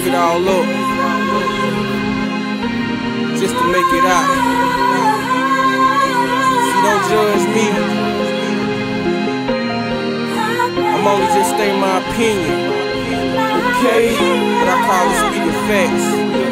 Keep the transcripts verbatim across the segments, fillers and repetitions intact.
give it all up just to make it out. See, don't judge me. I'm only just stating my opinion, okay? But I call it speaking facts.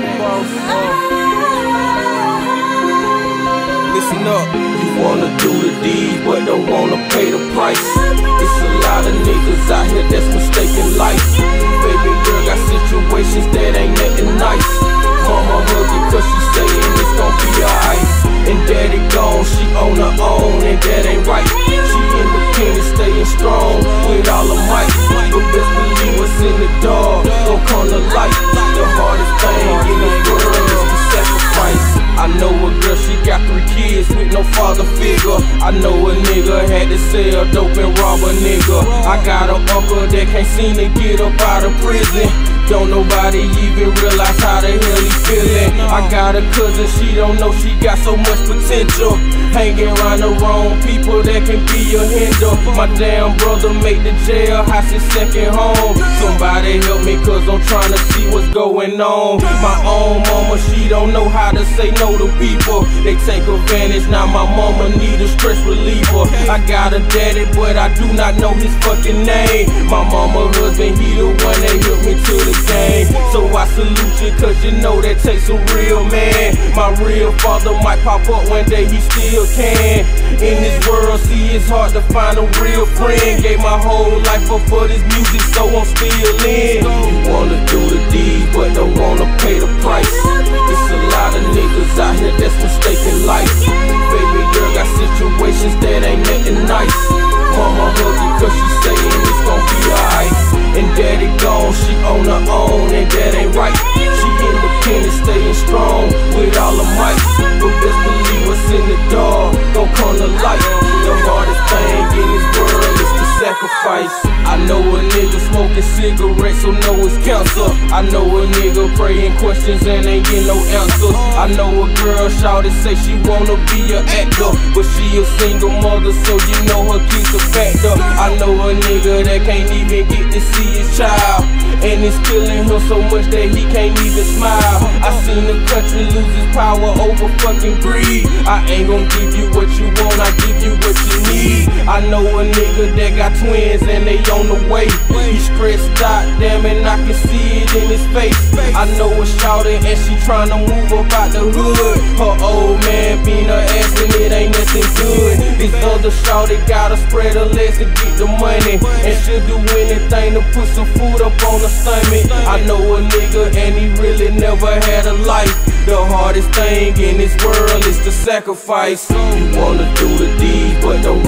Listen up. You wanna do the deed, but don't wanna pay the price. It's a lot of niggas out here that's mistaken life. Baby girl got situations that ain't nothing nice. Mama hug it cause she saying it's gon' be alright. And daddy gone, she on her own, and that ain't right. She independent, staying strong with all her might. But best believe what's in the dark gon' come to light. The hardest thing in this world is to sacrifice. I know a girl, she got three kids with no father figure. I know a nigga had to sell dope and rob a nigga. I got an uncle that can't seem to get up out of prison. Don't nobody even realize how the hell he feeling. I got a cousin, she don't know she got so much potential. Hanging around the wrong people that can be a hinder. My damn brother made the jailhouse his second home. Somebody help me cause I'm trying to see what's going on. My own mama, she don't know how to say no to people. They take advantage, now my mama need a stress reliever. I got a daddy but I do not know his fucking name. My mama husband, he the one that helped me to the game. So I salute you cause you know that takes a real man. My real father might pop up one day, he still can. In this world, see it's hard to find a real friend. Gave my whole life up for this music, so I'm still in. You wanna do the deed, but don't wanna pay the price. It's a lot of niggas out here that's mistaken life. Baby girl got situations that ain't nothing nice. Mama hug it cause she saying it's gon' be alright. And daddy gone, she on her own, and that ain't right. She independent, staying strong with all her might. But best believe what's in the dark gon' come to light. The hardest thing in this world is to sacrifice. I know a nigga smoking cigarettes, so know it's cancer. I know a nigga praying questions and ain't get no answers. I know a girl shouted say she wanna be an actor, but she a single mother, so you know her kids a factor. I know a nigga that can't even get to see his child, and it's killing him so much that he can't even smile. I seen the country lose its power over fucking greed. I ain't gon' give you what you want, I give you what you need. I know a nigga that got twins and they on the way. He stressed out, damn it, I can see it in his face. I know a shawty and she tryna move up out the hood. Her old man beat her ass and it ain't nothing good. This other shawty gotta spread her legs to get the money, and she'll do anything to put some food up on her stomach. I know a nigga and he really never had a life. The hardest thing in this world is to sacrifice. You wanna do the deed but don't